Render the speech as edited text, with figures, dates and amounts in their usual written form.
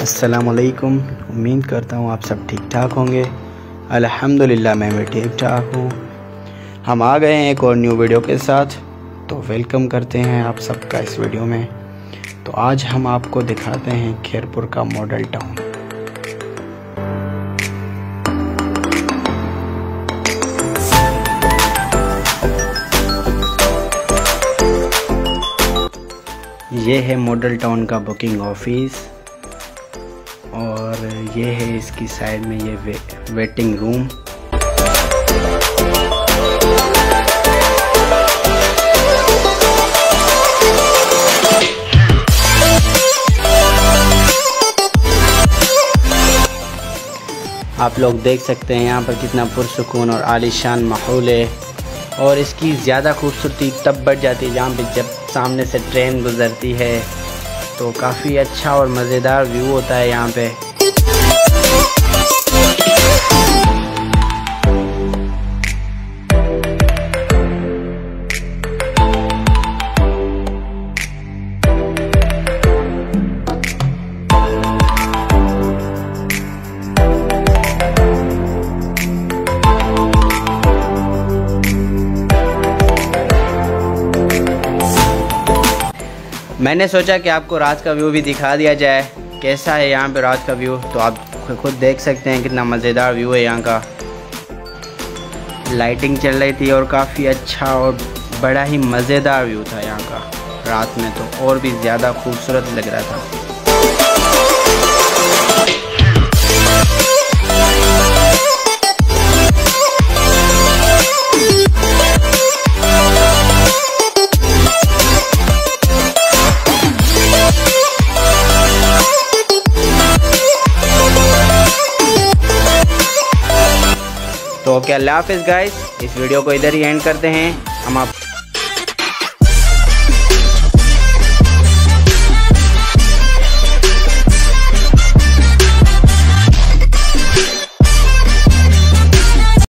अस्सलामुअलैकुम। उम्मीद करता हूँ आप सब ठीक ठाक होंगे। अल्हम्दुलिल्लाह मैं भी ठीक ठाक हूँ। हम आ गए हैं एक और न्यू वीडियो के साथ, तो वेलकम करते हैं आप सबका इस वीडियो में। तो आज हम आपको दिखाते हैं खैरपुर का मॉडल टाउन। ये है मॉडल टाउन का बुकिंग ऑफिस और ये है इसकी साइड में ये वेटिंग रूम। आप लोग देख सकते हैं यहाँ पर कितना पुरसुकून और आलीशान माहौल है। और इसकी ज़्यादा खूबसूरती तब बढ़ जाती है जहाँ पे जब सामने से ट्रेन गुज़रती है, तो काफ़ी अच्छा और मज़ेदार व्यू होता है यहाँ पे। मैंने सोचा कि आपको रात का व्यू भी दिखा दिया जाए, कैसा है यहाँ पे रात का व्यू। तो आप खुद देख सकते हैं कितना मज़ेदार व्यू है यहाँ का। लाइटिंग चल रही थी और काफ़ी अच्छा और बड़ा ही मज़ेदार व्यू था यहाँ का। रात में तो और भी ज़्यादा खूबसूरत लग रहा था। तो ओके, अल्लाह हाफिज़ गाइस। इस वीडियो को इधर ही एंड करते हैं हम। आप